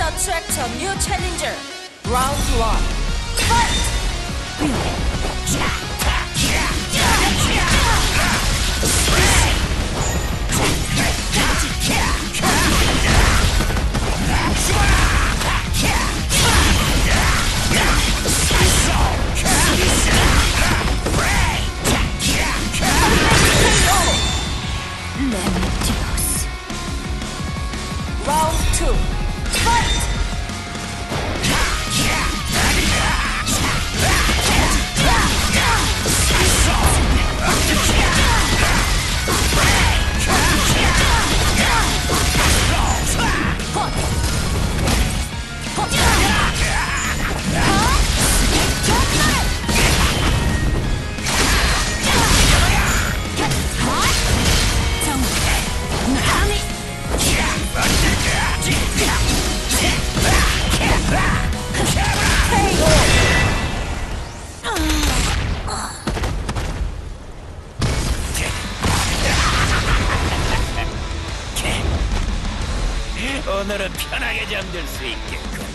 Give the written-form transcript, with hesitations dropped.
attract a new challenger. Round 1. Fight! Round 2. Fight! 오늘은 편하게 잠들 수 있겠군.